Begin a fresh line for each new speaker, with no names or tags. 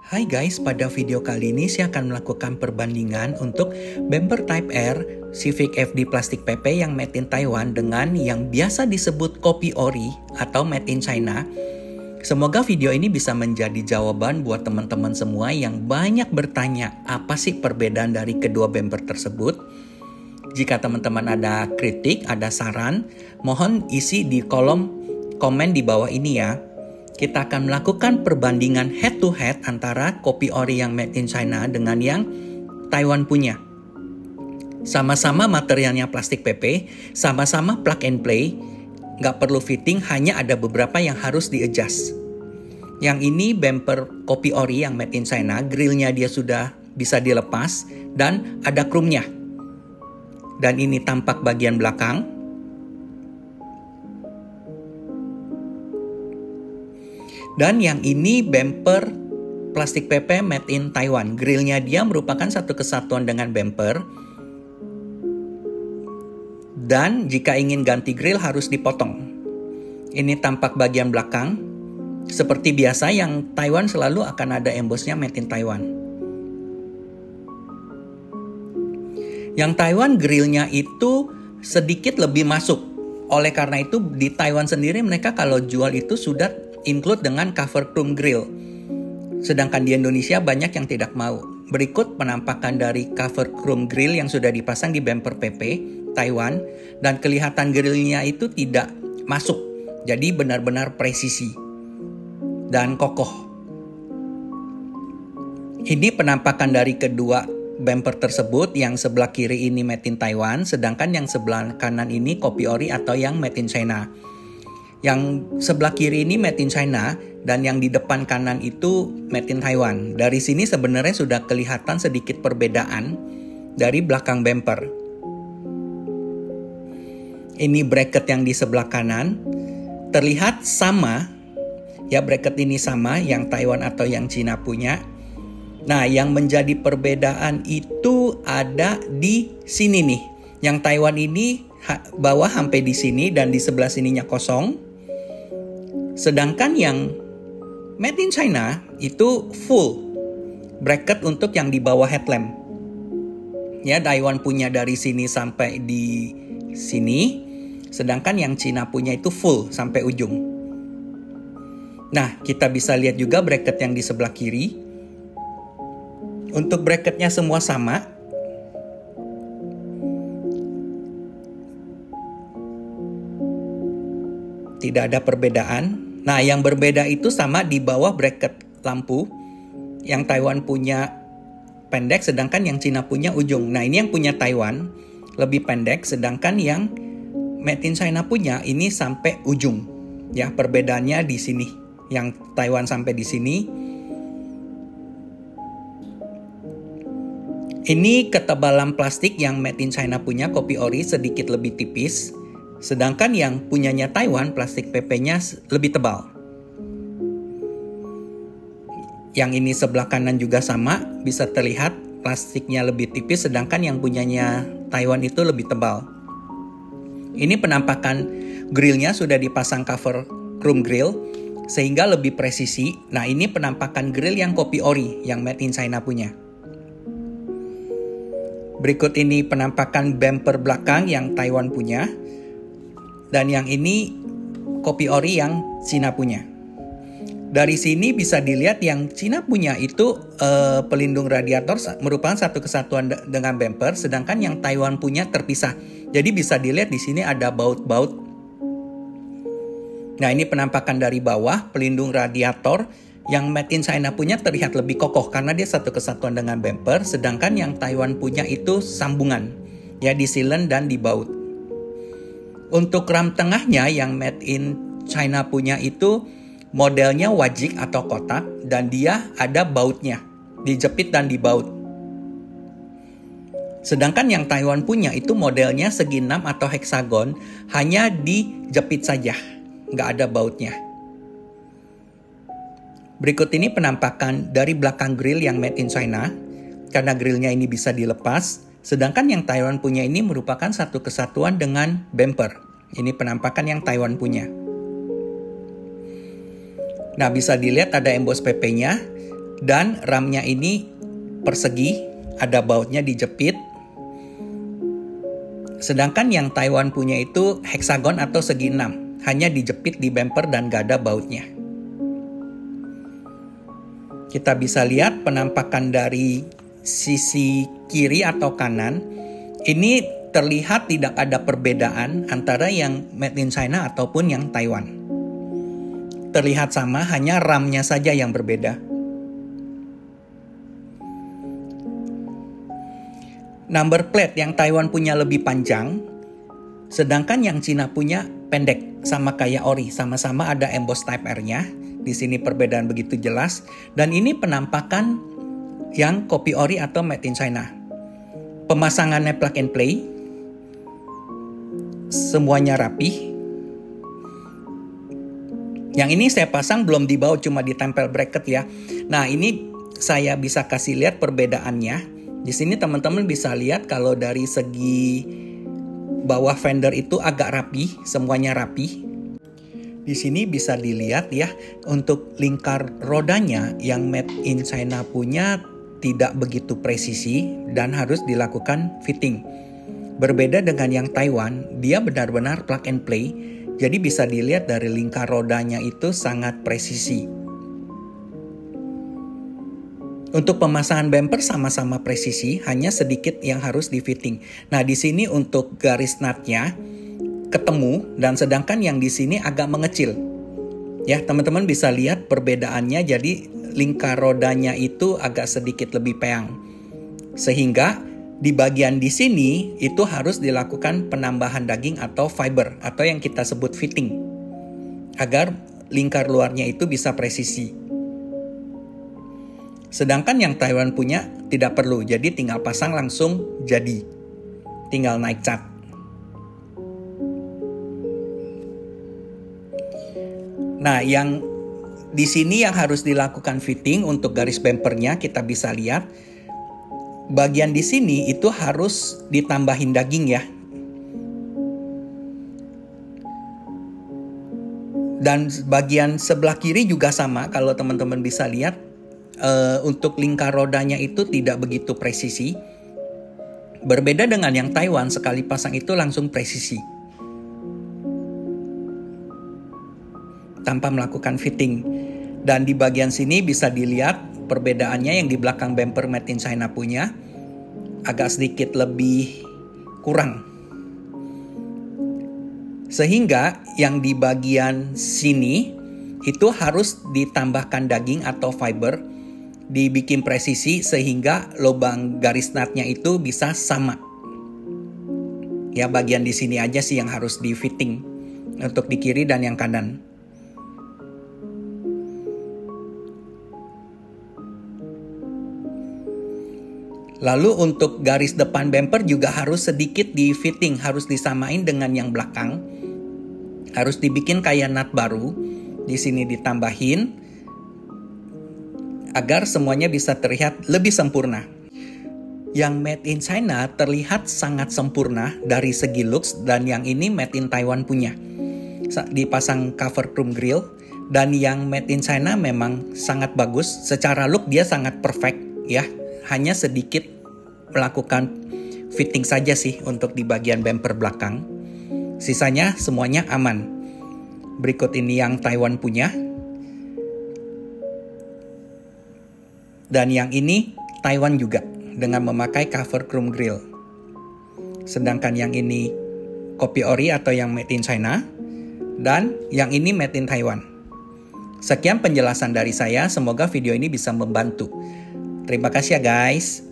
Hai guys, pada video kali ini saya akan melakukan perbandingan untuk bumper Type R Civic FD plastik PP yang made in Taiwan dengan yang biasa disebut kopi ori atau made in China. Semoga video ini bisa menjadi jawaban buat teman-teman semua yang banyak bertanya apa sih perbedaan dari kedua bumper tersebut. Jika teman-teman ada kritik, ada saran, mohon isi di kolom komen di bawah ini ya. Kita akan melakukan perbandingan head to head antara kopi ori yang made in China dengan yang Taiwan punya. Sama-sama materialnya plastik PP, sama-sama plug and play, nggak perlu fitting, hanya ada beberapa yang harus di-adjust. Yang ini bumper kopi ori yang made in China, grillnya dia sudah bisa dilepas dan ada chrome-nya. Dan ini tampak bagian belakang. Dan yang ini bumper plastik PP made in Taiwan. Grillnya dia merupakan satu kesatuan dengan bumper. Dan jika ingin ganti grill harus dipotong. Ini tampak bagian belakang. Seperti biasa yang Taiwan selalu akan ada embossnya made in Taiwan. Yang Taiwan grillnya itu sedikit lebih masuk. Oleh karena itu di Taiwan sendiri mereka kalau jual itu sudah include dengan cover chrome grill. Sedangkan di Indonesia banyak yang tidak mau. Berikut penampakan dari cover chrome grill yang sudah dipasang di bumper PP Taiwan. Dan kelihatan grillnya itu tidak masuk. Jadi benar-benar presisi dan kokoh. Ini penampakan dari kedua bumper tersebut. Yang sebelah kiri ini made in Taiwan. Sedangkan yang sebelah kanan ini kopi ori atau yang made in China. Yang sebelah kiri ini made in China dan yang di depan kanan itu made in Taiwan. Dari sini sebenarnya sudah kelihatan sedikit perbedaan dari belakang bumper. Ini bracket yang di sebelah kanan terlihat sama. Ya, bracket ini sama yang Taiwan atau yang Cina punya. Nah, yang menjadi perbedaan itu ada di sini nih. Yang Taiwan ini bawah sampai di sini dan di sebelah sininya kosong. Sedangkan yang made in China itu full bracket untuk yang di bawah headlamp. Ya, Taiwan punya dari sini sampai di sini, sedangkan yang Cina punya itu full sampai ujung. Nah, kita bisa lihat juga bracket yang di sebelah kiri. Untuk bracketnya semua sama. Tidak ada perbedaan. Nah, yang berbeda itu sama di bawah bracket lampu. Yang Taiwan punya pendek, sedangkan yang Cina punya ujung. Nah, ini yang punya Taiwan lebih pendek, sedangkan yang made in China punya ini sampai ujung. Ya, perbedaannya di sini. Yang Taiwan sampai di sini. Ini ketebalan plastik yang made in China punya kopi ori sedikit lebih tipis. Sedangkan yang punyanya Taiwan, plastik PP-nya lebih tebal. Yang ini sebelah kanan juga sama, bisa terlihat plastiknya lebih tipis, sedangkan yang punyanya Taiwan itu lebih tebal. Ini penampakan grillnya sudah dipasang cover chrome grill, sehingga lebih presisi. Nah, ini penampakan grill yang kopi ori, yang made in China punya. Berikut ini penampakan bumper belakang yang Taiwan punya. Dan yang ini kopi ori yang Cina punya. Dari sini bisa dilihat yang Cina punya itu pelindung radiator merupakan satu kesatuan dengan bumper, sedangkan yang Taiwan punya terpisah. Jadi bisa dilihat di sini ada baut-baut. Nah, ini penampakan dari bawah, pelindung radiator yang made in China punya terlihat lebih kokoh karena dia satu kesatuan dengan bumper, sedangkan yang Taiwan punya itu sambungan, ya di silen dan di baut. Untuk ram tengahnya yang made in China punya itu modelnya wajik atau kotak dan dia ada bautnya, dijepit dan dibaut. Sedangkan yang Taiwan punya itu modelnya segi 6 atau heksagon, hanya dijepit saja, nggak ada bautnya. Berikut ini penampakan dari belakang grill yang made in China, karena grillnya ini bisa dilepas. Sedangkan yang Taiwan punya ini merupakan satu kesatuan dengan bumper. Ini penampakan yang Taiwan punya. Nah, bisa dilihat ada emboss PP-nya. Dan ramnya ini persegi, ada bautnya dijepit. Sedangkan yang Taiwan punya itu heksagon atau segi 6, hanya dijepit di bumper dan gak ada bautnya. Kita bisa lihat penampakan dari sisi kiri atau kanan. Ini terlihat tidak ada perbedaan antara yang made in China ataupun yang Taiwan. Terlihat sama, hanya ramnya saja yang berbeda. Number plate yang Taiwan punya lebih panjang, sedangkan yang Cina punya pendek, sama kayak ori, sama-sama ada emboss type R-nya. Di sini perbedaan begitu jelas, dan ini penampakan yang copy ori atau made in China. Pemasangannya plug and play, semuanya rapi. Yang ini saya pasang belum dibaut, cuma ditempel bracket ya. Nah, ini saya bisa kasih lihat perbedaannya. Di sini teman-teman bisa lihat kalau dari segi bawah fender itu agak rapi, semuanya rapi. Di sini bisa dilihat ya, untuk lingkar rodanya yang made in China punya tidak begitu presisi dan harus dilakukan fitting. Berbeda dengan yang Taiwan, dia benar-benar plug and play, jadi bisa dilihat dari lingkar rodanya itu sangat presisi. Untuk pemasangan bumper sama-sama presisi, hanya sedikit yang harus di-fitting. Nah, di sini untuk garis nutnya ketemu, dan sedangkan yang di sini agak mengecil. Ya, teman-teman bisa lihat perbedaannya, jadi lingkar rodanya itu agak sedikit lebih peang. Sehingga di bagian di sini itu harus dilakukan penambahan daging atau fiber, atau yang kita sebut fitting, agar lingkar luarnya itu bisa presisi. Sedangkan yang Taiwan punya tidak perlu, jadi tinggal pasang langsung jadi. Tinggal naik cat. Nah, yang di sini yang harus dilakukan fitting untuk garis bumpernya, kita bisa lihat bagian di sini itu harus ditambahin daging ya. Dan bagian sebelah kiri juga sama, kalau teman-teman bisa lihat. Untuk lingkar rodanya itu tidak begitu presisi. Berbeda dengan yang Taiwan, sekali pasang itu langsung presisi tanpa melakukan fitting. Dan di bagian sini bisa dilihat perbedaannya, yang di belakang bumper made in China punya agak sedikit lebih kurang. Sehingga yang di bagian sini itu harus ditambahkan daging atau fiber, dibikin presisi sehingga lubang garis nutnya itu bisa sama. Ya, bagian di sini aja sih yang harus di fitting untuk di kiri dan yang kanan. Lalu untuk garis depan bumper juga harus sedikit di fitting, harus disamain dengan yang belakang. Harus dibikin kayak nut baru. Di sini ditambahin agar semuanya bisa terlihat lebih sempurna. Yang made in China terlihat sangat sempurna dari segi looks, dan yang ini made in Taiwan punya. Dipasang cover chrome grille, dan yang made in China memang sangat bagus. Secara look dia sangat perfect ya. Hanya sedikit melakukan fitting saja sih untuk di bagian bumper belakang. Sisanya semuanya aman. Berikut ini yang Taiwan punya. Dan yang ini Taiwan juga dengan memakai cover chrome grille. Sedangkan yang ini copy ori atau yang made in China. Dan yang ini made in Taiwan. Sekian penjelasan dari saya, semoga video ini bisa membantu. Terima kasih ya guys.